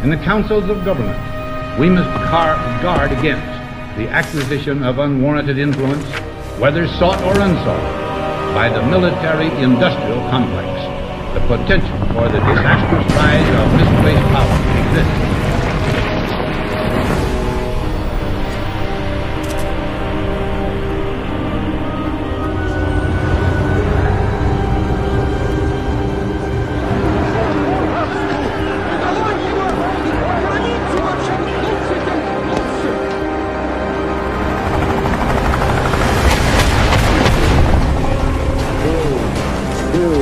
In the councils of government, we must guard against the acquisition of unwarranted influence, whether sought or unsought, by the military-industrial complex. The potential for the disastrous rise of misplaced power exists. Two,